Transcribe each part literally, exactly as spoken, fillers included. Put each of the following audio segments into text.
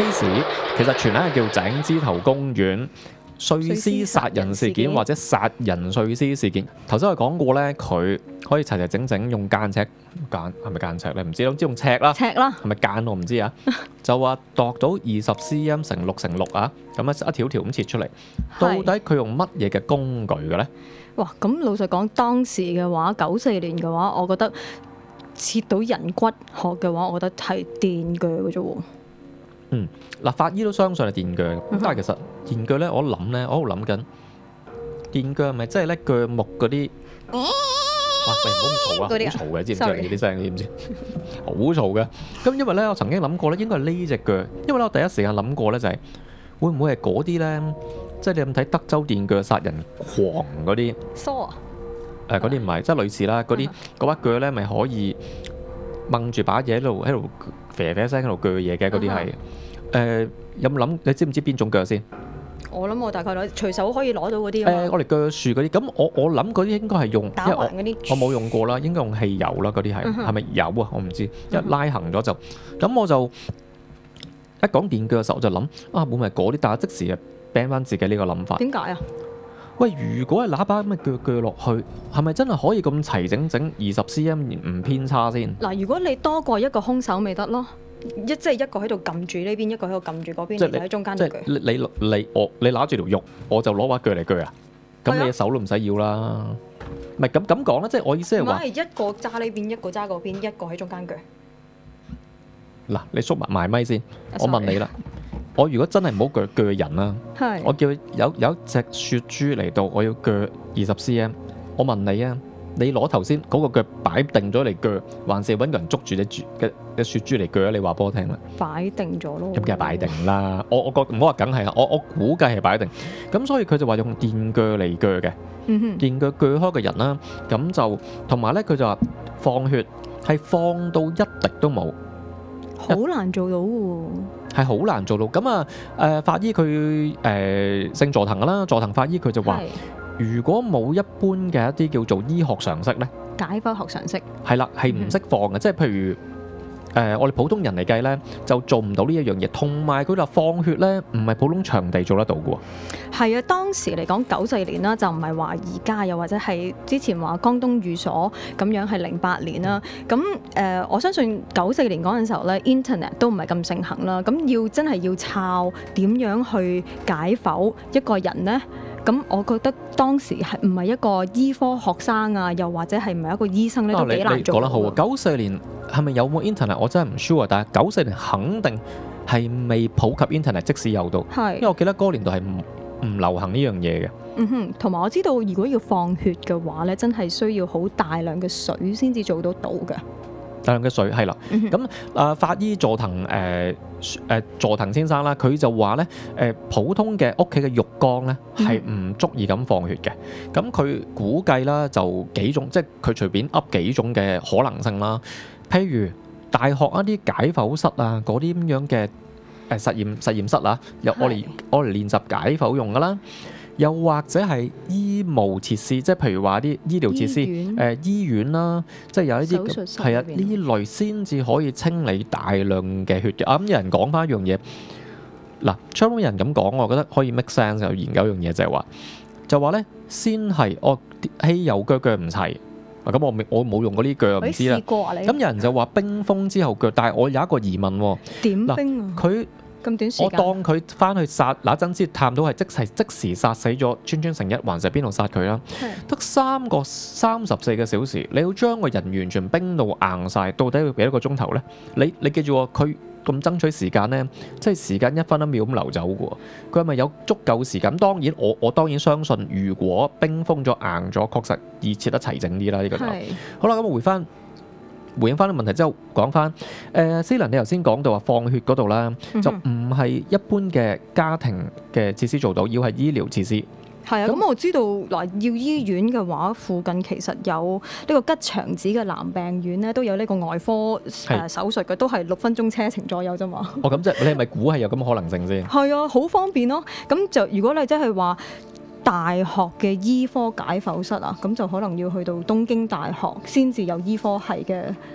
case 其實全名係叫井之頭公園碎屍殺人事件或者殺人碎屍事件。頭先我講過咧，佢可以齊齊整整用間尺間係咪間尺咧？唔知，總之用尺啦。 尺啦。 係咪間我唔知啊？就話度到二十 cm 乘六乘六啊，咁一一條條咁切出嚟。到底佢用乜嘢嘅工具嘅咧？ 哇！咁老實講，當時嘅話，九四年嘅話，我覺得切到人骨殼嘅話，我覺得係電鋸嘅啫喎。 嗯，嗱，法醫都相信係電鋸，咁但係其實電鋸咧，我諗咧，我喺度諗緊電鋸係咪即係咧鋸木嗰啲？哇！喂，唔好咁嘈啊，好嘈嘅，知唔知啊？你啲聲，知唔知？好嘈嘅。咁因為咧，我曾經諗過咧，應該係呢隻鋸，因為咧，我第一時間諗過咧就係會唔會係嗰啲咧，即係你有冇睇德州電鋸殺人狂嗰啲？ 梳啊！ 誒，嗰啲唔係，即係類似啦，嗰啲嗰把鋸咧，咪可以掹住把嘢喺度喺度啡啡聲喺度鋸嘢嘅嗰啲係。誒，有冇諗？你知唔知邊種鋸先？ 我諗我大概攞隨手可以攞到嗰啲。 誒，我哋鋸樹嗰啲，咁我我諗嗰啲應該係用打橫嗰啲。 我冇用過啦，應該用汽油啦，嗰啲係係咪油啊？我唔知。一拉行咗就，咁我就一講電鋸嘅時候，我就諗啊，會唔會係嗰啲？但係即時啊 ban 翻自己呢個諗法。 點解啊？ 喂，如果係喇叭咁嘅鋸鋸落去，係咪真係可以咁齊整整二十 cm 唔偏差先？ 嗱，如果你多過一個兇手，咪得咯。一即係一個喺度撳住呢邊，一個喺度撳住嗰邊，你就喺中間鋸。 即係你你你我你拿住條肉，我就攞把鋸嚟鋸啊！咁你嘅手都唔使要啦。唔係咁咁講啦，即係我意思係話， 唔係一個揸呢邊，一個揸嗰邊，一個喺中間鋸。 嗱，你縮埋埋咪先，我問你啦。我如果真係唔好鋸鋸人啦，我叫有有一隻雪豬嚟到，我要鋸二十 cm，我問你啊，你攞頭先嗰個腳擺定咗嚟鋸，還是揾個人捉住隻豬嘅嘅雪豬嚟鋸啊？你話俾我聽啦。 擺定咗咯。咁梗係擺定啦，我我覺唔好話梗係啦，我我估計係擺定。咁所以佢就話用電鋸嚟鋸嘅， 嗯、 電鋸鋸開個人啦，咁就同埋咧佢就話放血係放到一滴都冇。 好難做到喎， 係好難做到。咁啊，誒法醫佢誒姓佐藤噶啦，佐藤法醫佢就話，如果冇一般嘅一啲叫做醫學常識咧， 解剖學常識係啦，係唔識放嘅，即係譬如誒我哋普通人嚟計咧，就做唔到呢一樣嘢。同埋佢話放血咧，唔係普通場地做得到嘅喎。 係啊，當時嚟講九四年啦，就唔係話而家，又或者係之前話江東寓所咁樣係零八年啦。咁誒、呃，我相信九四年嗰陣時候咧 ，Internet 都唔係咁盛行啦。咁要真係要抄點樣去解剖一個人咧？咁我覺得當時係唔係一個醫科學生啊，又或者係唔係一個醫生咧，都幾難做。 講得好啊！九四年係咪有冇 Internet？我真係唔 sure，但係九四年肯定係未普及 Internet，即使有到， 係因為我記得嗰個年代係唔唔流行呢樣嘢嘅。 嗯哼，同埋我知道，如果要放血嘅話咧，真係需要好大量嘅水先至做得到嘅。 大量嘅水係啦，咁啊、嗯呃、法醫佐藤誒誒佐藤先生啦，佢就話咧誒普通嘅屋企嘅浴缸咧係唔足以咁放血嘅，咁佢估計啦就幾種，即係佢隨便噏幾種嘅可能性啦，譬如大學一啲解剖室啊嗰啲咁樣嘅誒實驗實驗室啊，有我嚟我嚟練習解剖用噶啦。又或者係醫務設施，即係譬如話啲醫療設施，誒、呃、醫院啦，即係有一啲係啊呢類先至可以清理大量嘅血嘅。啊咁有人講翻一樣嘢，嗱，初初有人咁講，我覺得可以 make sense。有研究一樣嘢就係話，就話咧先係哦汽油鋸鋸唔齊，咁我我冇用過呢鋸唔知啦。咁有人就話冰封之後鋸，但係我有一個疑問喎。 點冰啊？ 佢咁短時間， 我當佢翻去殺嗱陣先探到係即係即時殺死咗川村誠一，還是邊度殺佢啦？得三個三十四個小時，你要將個人完全冰到硬晒，到底要幾多個鐘頭咧？你你記住喎，佢咁爭取時間咧，即係時間一分一秒咁流走嘅喎。佢係咪有足夠時間？當然我我當然相信，如果冰封咗硬咗，確實易切得齊整啲啦。呢、呢個就好啦。咁我回翻。回應翻啲問題之後，講翻誒，思倫你頭先講到話放血嗰度啦，嗯、就唔係一般嘅家庭嘅設施做到，要係醫療設施。 係啊，咁我知道嗱，要醫院嘅話，附近其實有呢個吉祥寺嘅男病院咧，都有呢個外科誒、呃、手術嘅，都係六分鐘車程左右啫嘛。哦， 咁即係你係咪估係有咁嘅可能性先？ 係啊，好方便咯。咁就如果你真係話大學嘅醫科解剖室啊，咁就可能要去到東京大學先至有醫科系嘅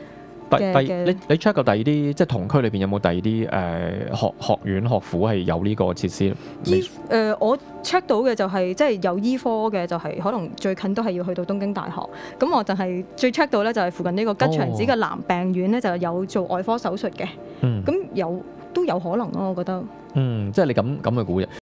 第嘅嘅第你你 check 過第二啲，即係同區裏邊有冇第二啲誒學學院學府係有呢個設施？ 醫誒、呃、我 check 到嘅就係、是、即係有醫科嘅，就係可能最近都係要去到東京大學。咁我就係最 check 到咧，就係附近呢個吉祥寺嘅男病院咧，就有做外科手術嘅。 嗯， 咁有都有可能咯，我覺得。 嗯，即係你咁咁嘅估嘅。